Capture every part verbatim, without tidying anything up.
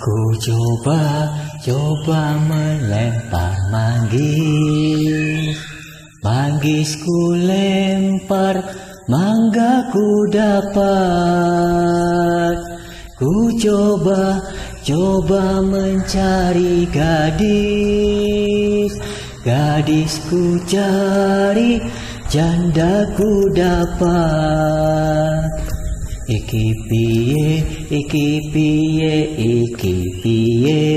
Aku coba, coba melempar manggis. Manggisku lempar, mangga ku dapat. Ku coba, coba mencari gadis. Gadisku cari, janda ku dapat. Iki piye, iki piye, iki piye.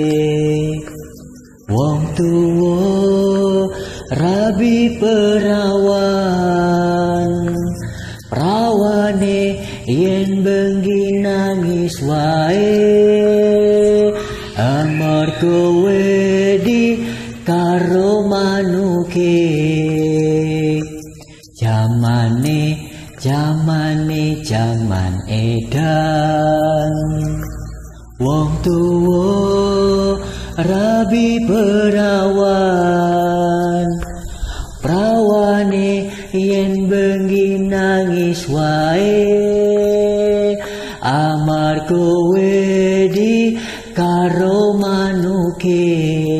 Wong tuwa rabi perawan, prawane yen bengi nangis wae. Amarga wedi karo manuke. Jamane Jamane jaman edan, wong tuwa rabi perawan, prawane yen bengi nangis wae. Amarga wedi karo manuke.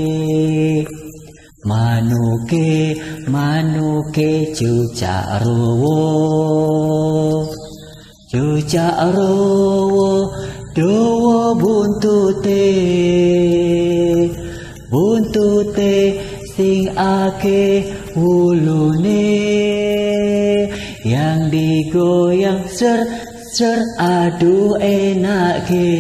Manuke, manuke cucak rowo, cucak rowo, dawa buntute, buntute sing akeh wulune, yang digoyang ser ser aduh enake.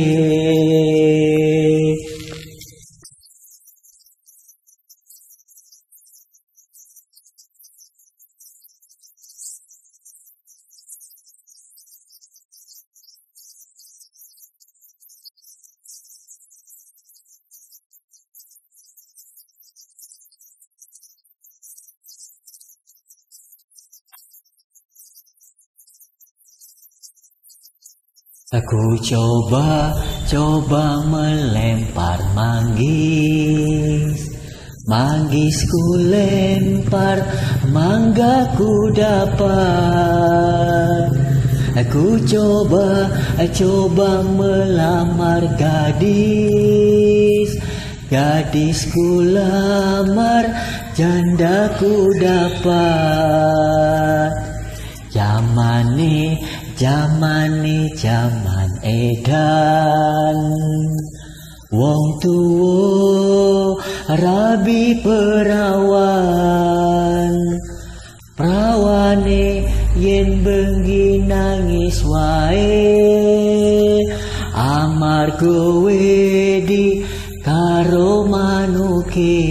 Aku coba, coba melempar manggis. Manggisku lempar, mangga ku dapat. Aku coba, coba melamar gadis. Gadisku lamar, janda ku dapat. Jamane, jamane jaman edan, wong tuwa rabi perawan, prawane yen bengi nangis wae. Amarga wedi karo manuke.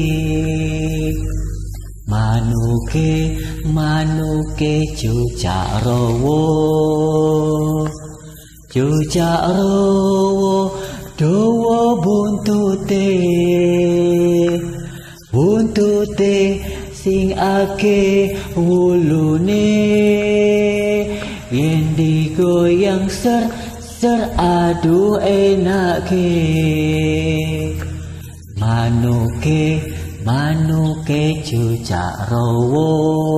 Manuke, manuke cucak rowo, cucak rowo, dawa buntute, buntute sing akeh wulune, yen digoyang ser ser aduh enake. Manuke, manuke cucak rowo,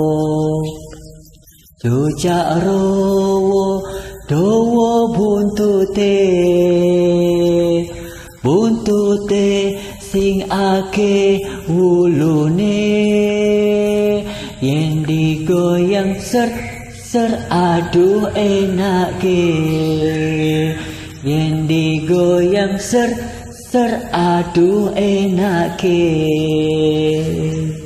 cucak rowo, dawa buntute, buntute sing akeh wulune, yen digoyang ser ser aduh enake. Yen digoyang ser ser aduh enake.